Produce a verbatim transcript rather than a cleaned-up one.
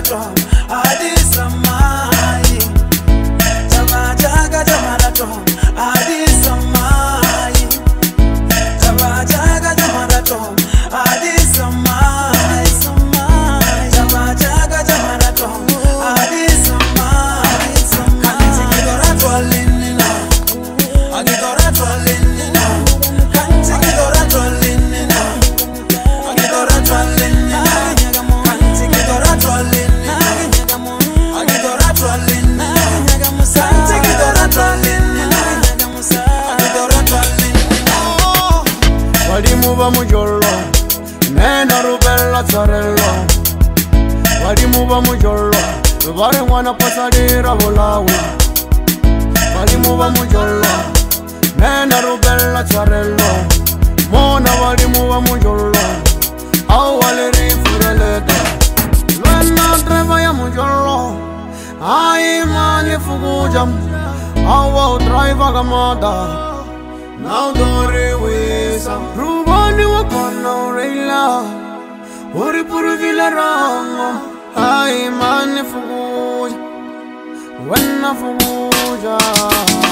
jamarato Adisa mai Jama jaga jamarato Adisa mai Jama jaga jamarato Adisa mai Jama jaga jamarato Adisa mai Kanti kidora twalinina Agidora twalinina Kanti kidora twalinina Agidora twalinina Kanti kidora twalinina Agidora twalinina Kanti kidora twalinina Agidora twalinina Wadi muba mujolo Nena rubella zarello Wadi muba mujolo Vare mwana pasadira volawi Wadi muba mujolo Nena rubella zarello Mona wadi muba mujolo Awale rifurelete Lwana dreva ya mujolo Ai mani fugujam Awa driver gamada Now dore wesa Rubani wakona reila Uri puru vila rango Ai mani fuguja Wena fuguja